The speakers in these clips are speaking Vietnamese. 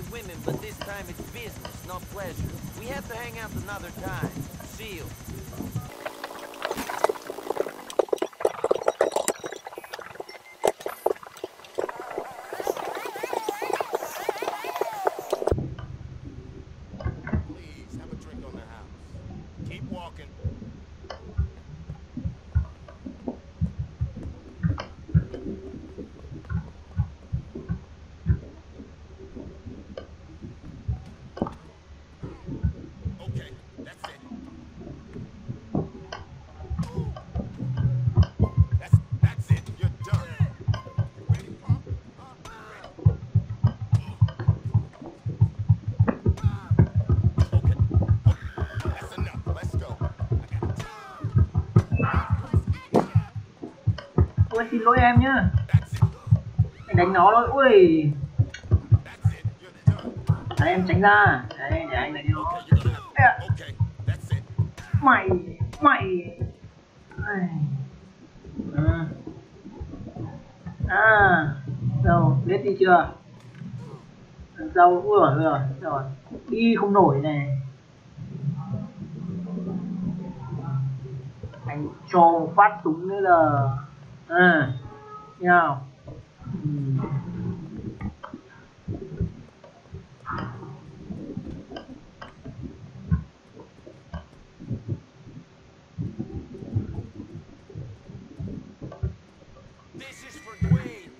swimming, but this time it's business, not pleasure. We have to hang out another time. See you. Please, have a drink on the house. Keep walking. Okay, that's it. That's it. You're done. You ready, Pop? Okay. That's enough. Let's go. I got Ôi xin lỗi em nhá. That's it. Anh đánh nó thôi. Ui. That's it. You're done. Đấy, em tránh ra. Đấy, để anh đánh nó. Okay, you're done. Okay, that's it. Mày. Ai. Ừ. À. Đâu, biết đi chưa? Dâu, ui rồi. Đi không nổi này. Anh cho phát súng nữa là. À. Nhau. This is for Dwayne.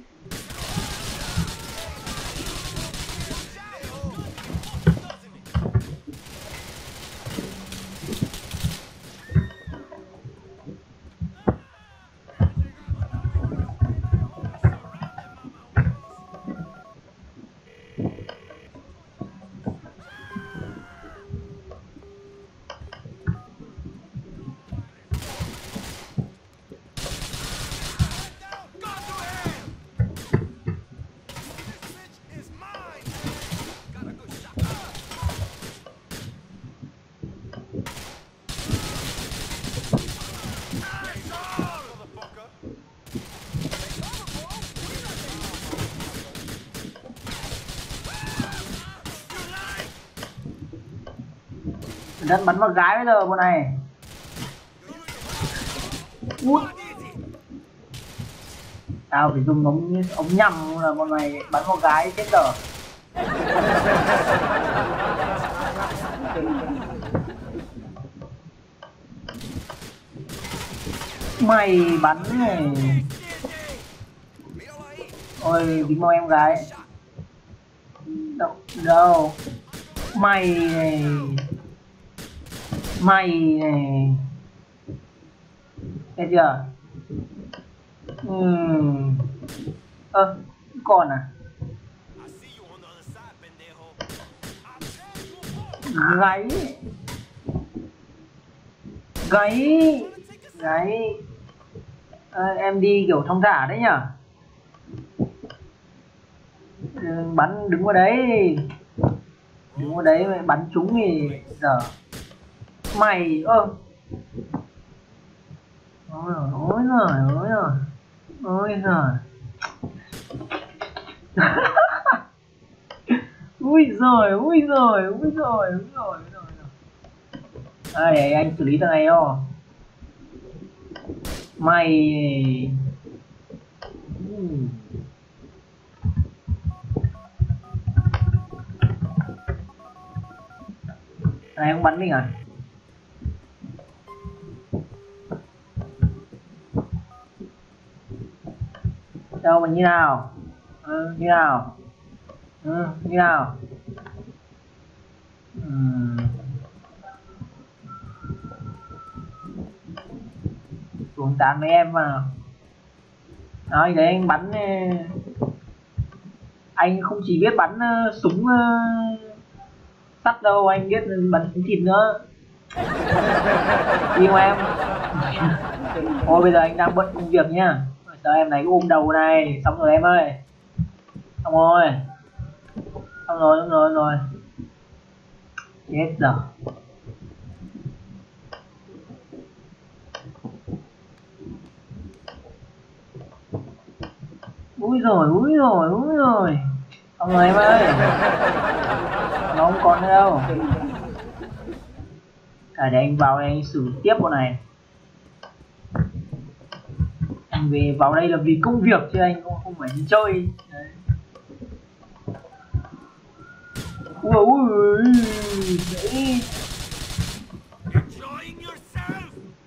Đất bắn vào gái bây giờ bọn này. Út. Tao phải dùng ống nhằm là bọn này bắn vào gái chết dở. Mày bắn này. Ôi dính vào em gái. Đâu. Mày này. Nghe chưa? Còn à? Gáy. Em đi kiểu thong thả đấy nhở? Bắn đứng vào đấy. Mày bắn trúng thì giờ. Mày ôi giời. Ui giời. À, để anh xử lý thằng này không? Mày. Thằng này không bắn mình à? Đâu mà như nào? Như nào? Như nào? Xuống tán với em mà. Nói đấy anh bắn. Anh không chỉ biết bắn súng sắt đâu, anh biết bắn súng thịt nữa. Đi không em? Thôi bây giờ anh đang bận công việc nhá. Giờ em này ôm đầu này. Xong rồi em ơi. Xong rồi. Chết rồi. Úi rồi. Ông ơi em ơi, nó không còn nữa đâu. À, để anh vào đây anh xử tiếp bọn này. Anh về vào đây là vì công việc chứ anh không phải đi chơi. Đấy. Ui, đấy. Enjoying yourself?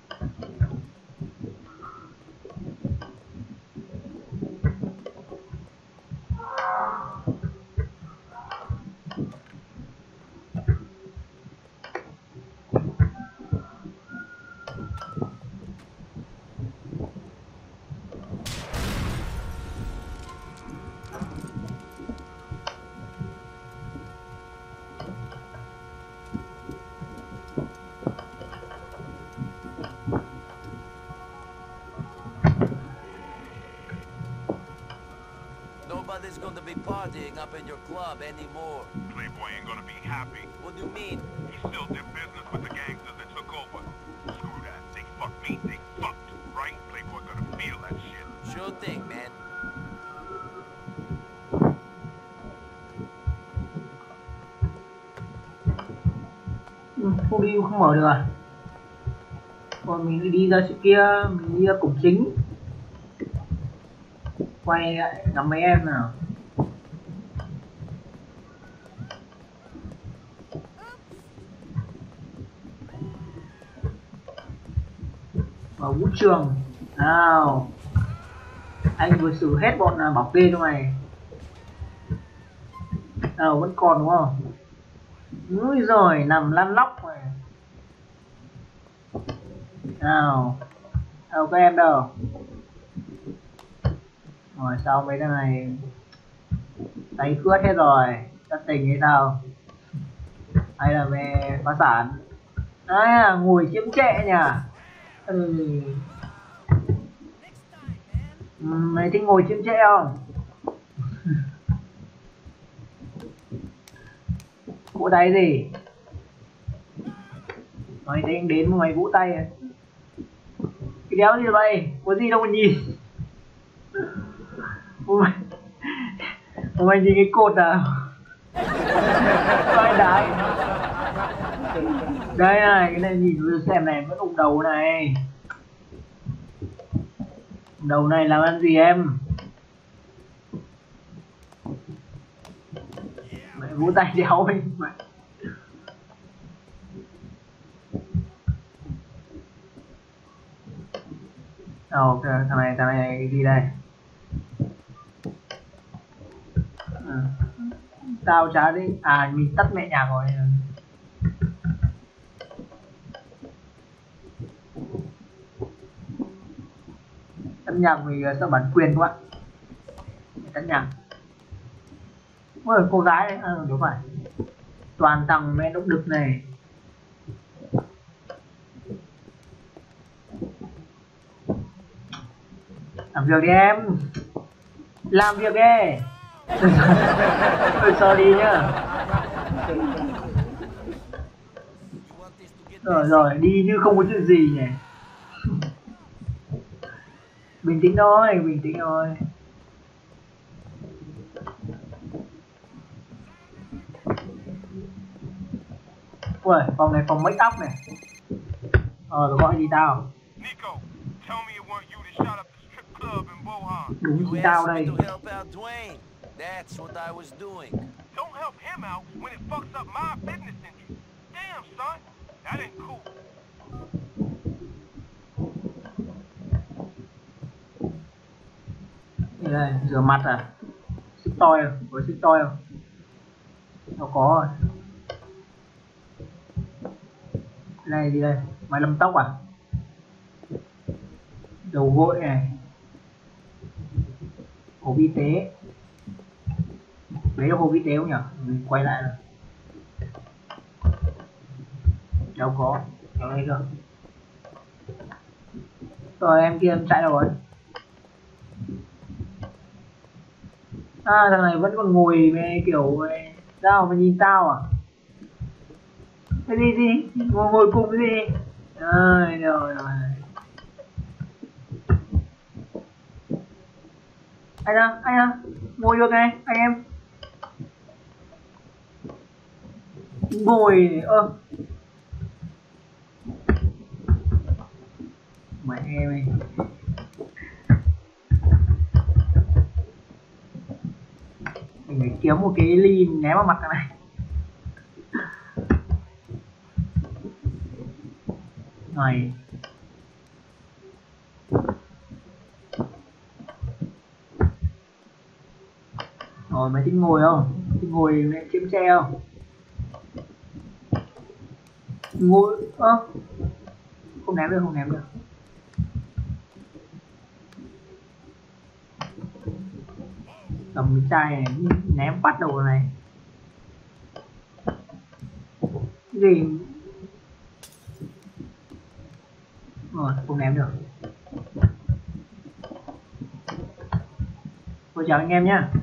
Nobody's going to be partying up in your club anymore. Playboy ain't gonna be happy. What do you mean? He still did business with the gangsters that took over. Screw that. They fucked me. They fucked. Right? Playboy gonna feel that shit. Sure thing, man. Không đi không mở được à? Còn mình đi ra chỗ kia, mình đi ra cổng chính. Quay lại ngắm mấy em nào. Vào vũ trường nào. Anh vừa xử hết bọn bảo kê cho mày. Nào vẫn còn đúng không? Úi rồi nằm lăn lóc này. Nào đâu có em đâu. Rồi sao mấy thằng này tay cướp hết rồi, thất tình hay sao, hay là về phá sản? Đấy là ngồi chiếm trệ nhỉ. Mày thích ngồi chiếm trệ không? Vỗ tay gì? Mày thấy anh đến mà mày vỗ tay à? Cái đéo gì vậy? Có gì đâu mà nhìn. Mày nhìn cái cột à? Vai đái. Đây này, cái này nhìn rồi xem này, vẫn ụng đầu này. Đầu này làm ăn gì em? Mày vỗ tay đéo ấy mày. Ok, thằng này đi đây. Tao chả đi. À, mình tắt mẹ nhạc rồi. Tắt nhạc vì sợ bản quyền quá. Tắt nhạc. Ôi, cô gái đấy. Đúng phải. Toàn thằng mẹ đốc đực này. Làm việc đi em. Làm việc đi. Sorry nhá. Rồi đi như không có chuyện gì nhỉ. Bình tĩnh thôi, bình tĩnh thôi. Ui, phòng này phòng make up này. Nó gọi gì tao? Nico, tell me it weren't you that shot up the strip club in Bohan. Đúng You chính tao asked me đây. to help out Dwayne. That's what I was doing. Don't help him out when it fucks up my business interests. Damn, son. That ain't cool. Đây, rửa mặt à? Xích toi à? Có xích toi không? Nó có rồi. Cái này gì đây? Máy làm tóc à? Đầu gội này. Hộp y tế. Đấy là hộp y tế không nhỉ? Mình quay lại rồi. Đâu có. Đâu đây cơ. Rồi em kia em chạy đâu rồi? À, thằng này vẫn còn ngồi về kiểu về. Sao mà nhìn tao à? Cái gì? Ngồi cùng cái gì? Rồi. Anh à, ngồi được này, anh em. ngồi ơ mẹ mày. Mình phải kiếm một cái ly ném vào mặt cái này. Này rồi mày thích ngồi không? Thích ngồi mẹ chiếm xe không? Ngồi ơ không ném được, không ném được. Cầm cái chai này ném phát đầu này. Cái gì rồi không ném được. Tôi chào anh em nhé.